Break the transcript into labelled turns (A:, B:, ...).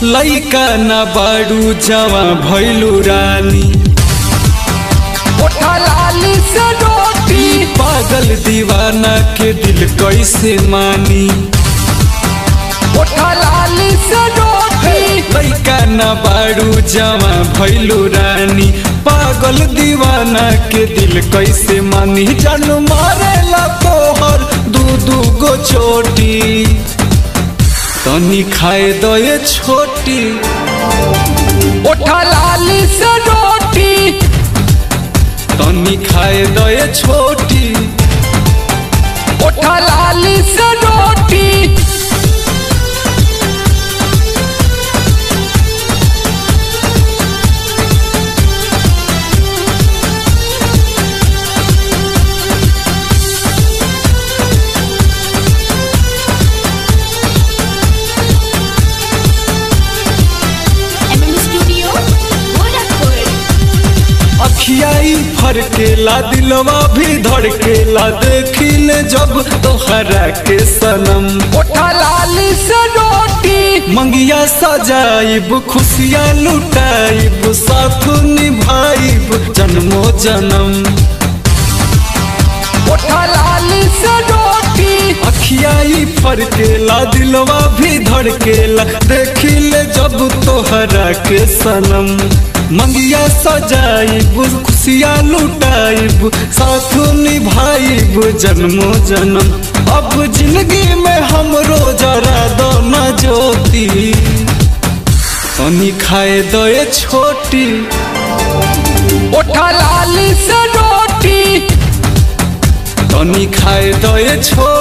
A: लइका ना बाड़ू जवा भइलू रानी
B: उठा लाली से रोटी
A: पागल दीवाना के दिल कैसे मानी
B: उठा लाली से रोटी
A: लइका ना बाड़ू जवा भइलू रानी पागल दीवाना के दिल कैसे मानी जान मारेला तोहर दू गो चोटी तनी खाए दो ये छोटी
B: उठा लाली से रोटी
A: तनी खाए दो ये छोटी
B: उठा लाली से रोटी
A: अखियाई फरकेला दिलवा भी धड़केला देखिले जब तोहरा के सनम
B: उठा लाली से रोटी
A: मंगिया सजाइब खुशियाँ लुटाइब साथ निभाइब जन्मों जन्म
B: उठा लाली से रोटी
A: अखियाई फरकेला दिलवा भी धड़केला देखिले जब तोहरा के सनम मंगिया सजाइब खुशियाँ लुटाइब साथ निभाइब जन्मों जन्म अब जिंदगी में हमरो जरा दो न ज्योति तनी खाए दो ये छोटी
B: उठा लाली से रोटी
A: तनी खाए दो ये छोटी।